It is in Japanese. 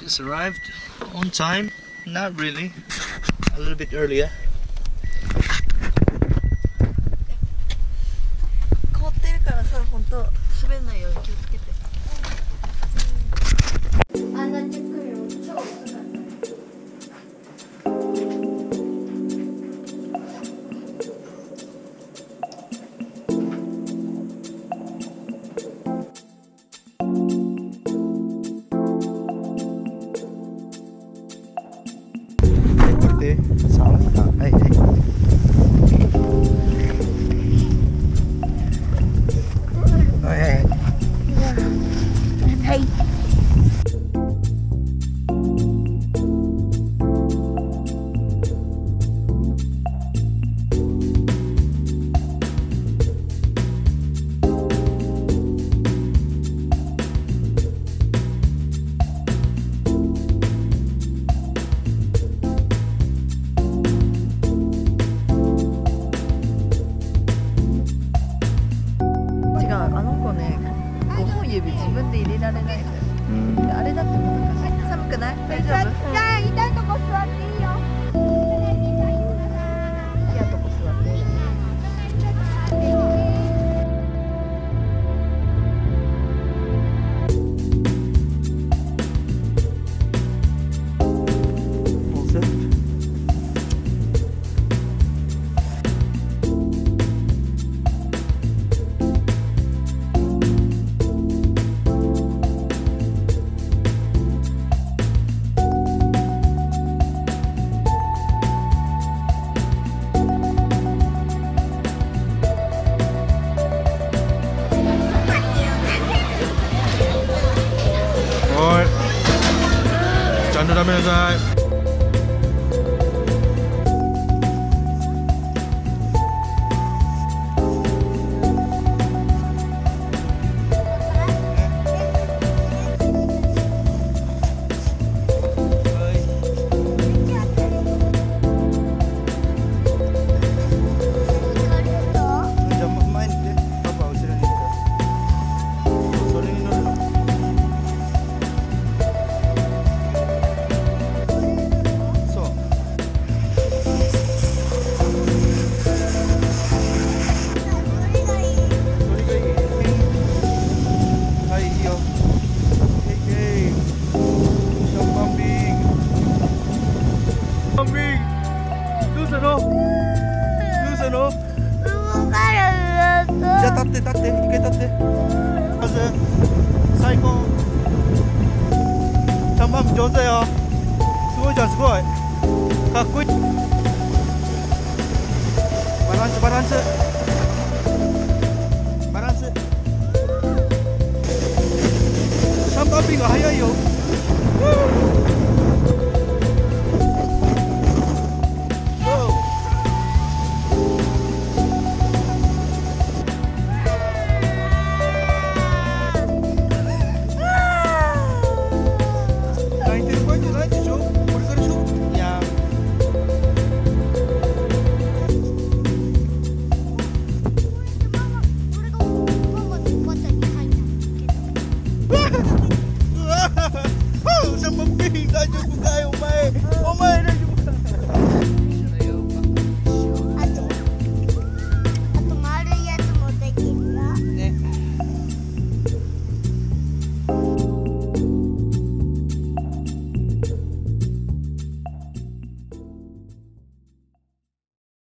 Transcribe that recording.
Just arrived on time. Not really. A little bit earlier. 凍ってるからさ、本当滑んないように気をつけて。あんなチェックよ超遅かった。 寒いな。はいはい。はいはい。はい。 指自分で入れられないんだよ。あれだって難しい。寒くない？大丈夫？じゃあ痛いとこ座っていいよ。嫌なとこ座っていい。 ちゃんと食べなさい。じゃあ立って立って、一回立って。まず最高。シャンパン上手だよ。すごいじゃん、すごい。かっこいい。バランスバランスバランス。シャンパンピンが速いよ。